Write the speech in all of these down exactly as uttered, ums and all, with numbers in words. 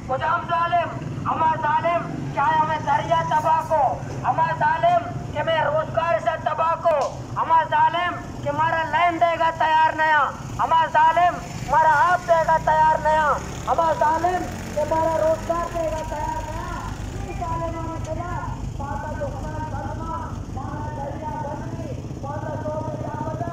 मुदाम जालिम अमा जालिम चाहे हमें दरिया तबाह को, अमा जालिम कि मैं रोजगार से तबाह को, अमा जालिम कि मारा लैन देगा तैयार नया, अमा जालिम मारा आप देगा तैयार नया, अमा जालिम कि मारा रोजगार देगा तैयार नया। इस जालिम में खुदा पाता दुश्मन बदमा मारा दरिया बंदी पाता तो क्या बजा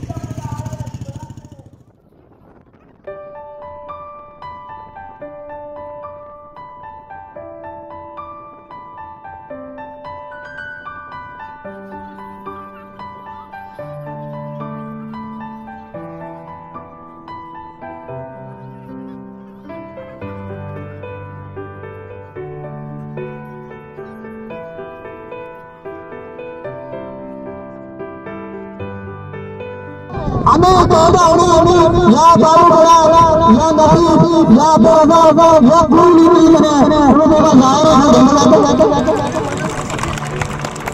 हमें कहना उन्हें या बाबू बड़ा या नबी या बाबा या पूरी टीम ने उन्होंने जाहिर है धन्यवाद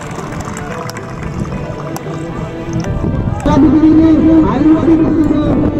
कभी भी नहीं आई